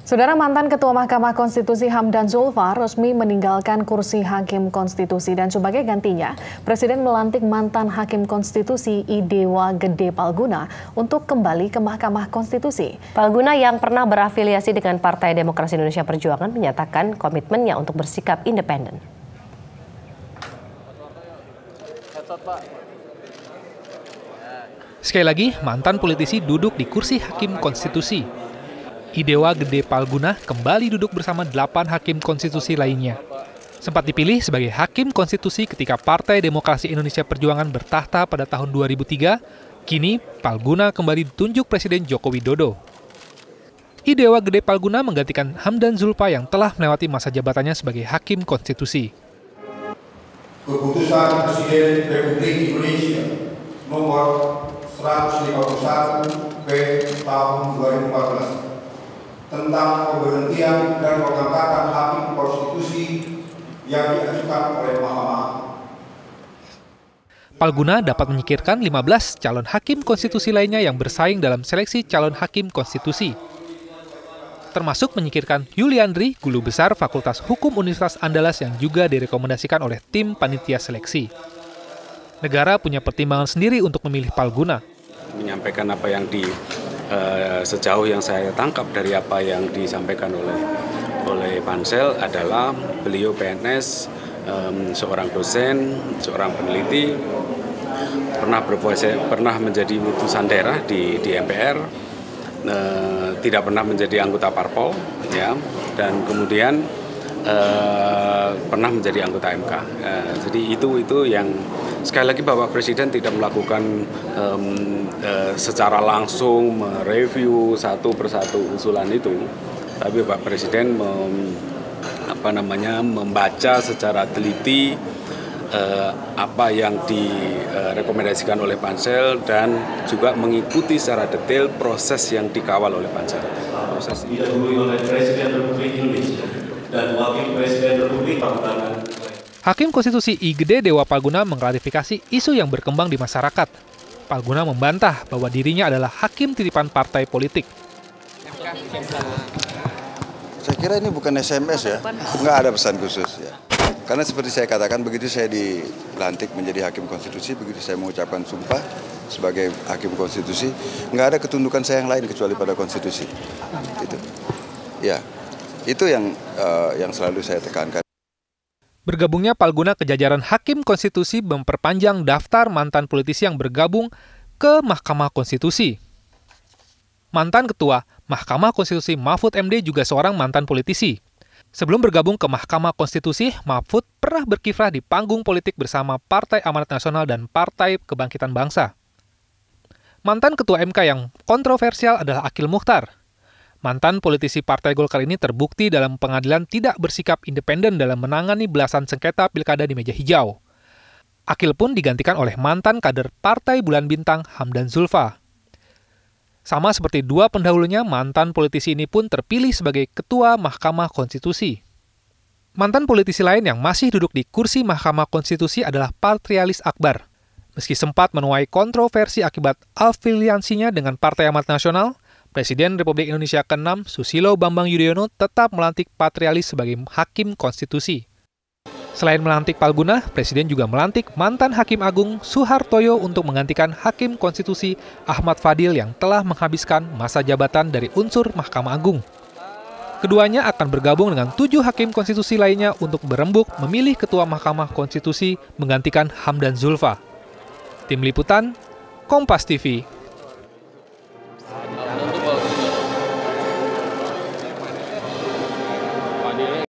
Saudara, mantan Ketua Mahkamah Konstitusi Hamdan Zulfa resmi meninggalkan kursi Hakim Konstitusi dan sebagai gantinya, Presiden melantik mantan Hakim Konstitusi Idewa Gede Palguna untuk kembali ke Mahkamah Konstitusi. Palguna yang pernah berafiliasi dengan Partai Demokrasi Indonesia Perjuangan menyatakan komitmennya untuk bersikap independen. Sekali lagi, mantan politisi duduk di kursi Hakim Konstitusi. Idewa Gede Palguna kembali duduk bersama 8 hakim konstitusi lainnya. Sempat dipilih sebagai hakim konstitusi ketika Partai Demokrasi Indonesia Perjuangan bertahta pada tahun 2003, kini Palguna kembali ditunjuk Presiden Joko Widodo. Idewa Gede Palguna menggantikan Hamdan Zulfa yang telah melewati masa jabatannya sebagai hakim konstitusi. Keputusan Presiden Republik Indonesia nomor 151 tahun 2014 tentang pemberhentian dan pengangkatan hakim konstitusi yang diajukan oleh Mahkamah. Palguna dapat menyingkirkan 15 calon hakim konstitusi lainnya yang bersaing dalam seleksi calon hakim konstitusi. Termasuk menyingkirkan Yuliandri, guru besar Fakultas Hukum Universitas Andalas yang juga direkomendasikan oleh tim panitia seleksi. Negara punya pertimbangan sendiri untuk memilih Palguna. Menyampaikan apa yang sejauh yang saya tangkap dari apa yang disampaikan oleh Pansel adalah beliau PNS, seorang dosen, seorang peneliti, pernah menjadi utusan daerah di MPR, tidak pernah menjadi anggota parpol, ya, dan kemudian pernah menjadi anggota MK. Jadi itu yang sekali lagi Bapak Presiden tidak melakukan secara langsung mereview satu persatu usulan itu, tapi Bapak Presiden membaca secara teliti apa yang direkomendasikan oleh Pansel dan juga mengikuti secara detail proses yang dikawal oleh Pansel. Proses didahului oleh Presiden Republik Indonesia dan Wakil Presiden Republik Palguna. Hakim Konstitusi I Gede Dewa Palguna mengklarifikasi isu yang berkembang di masyarakat. Palguna membantah bahwa dirinya adalah hakim titipan partai politik. Saya kira ini bukan SMS ya, nggak ada pesan khusus ya. Karena seperti saya katakan, begitu saya dilantik menjadi hakim konstitusi, begitu saya mengucapkan sumpah sebagai hakim konstitusi, nggak ada ketundukan saya yang lain kecuali pada konstitusi. Itu, ya, itu yang selalu saya tekankan. Bergabungnya Palguna ke jajaran Hakim Konstitusi memperpanjang daftar mantan politisi yang bergabung ke Mahkamah Konstitusi. Mantan Ketua Mahkamah Konstitusi Mahfud MD juga seorang mantan politisi. Sebelum bergabung ke Mahkamah Konstitusi, Mahfud pernah berkiprah di panggung politik bersama Partai Amanat Nasional dan Partai Kebangkitan Bangsa. Mantan Ketua MK yang kontroversial adalah Akil Mukhtar. Mantan politisi Partai Golkar ini terbukti dalam pengadilan tidak bersikap independen dalam menangani belasan sengketa pilkada di meja hijau. Akil pun digantikan oleh mantan kader Partai Bulan Bintang Hamdan Zulfa. Sama seperti dua pendahulunya, mantan politisi ini pun terpilih sebagai Ketua Mahkamah Konstitusi. Mantan politisi lain yang masih duduk di kursi Mahkamah Konstitusi adalah Patrialis Akbar. Meski sempat menuai kontroversi akibat afiliasinya dengan Partai Amanat Nasional, Presiden Republik Indonesia ke-6 Susilo Bambang Yudhoyono tetap melantik Patrialis sebagai Hakim Konstitusi. Selain melantik Palguna, Presiden juga melantik mantan Hakim Agung Suhartoyo untuk menggantikan Hakim Konstitusi Ahmad Fadil yang telah menghabiskan masa jabatan dari unsur Mahkamah Agung. Keduanya akan bergabung dengan 7 Hakim Konstitusi lainnya untuk berembuk memilih Ketua Mahkamah Konstitusi menggantikan Hamdan Zulfa. Tim Liputan, Kompas TV.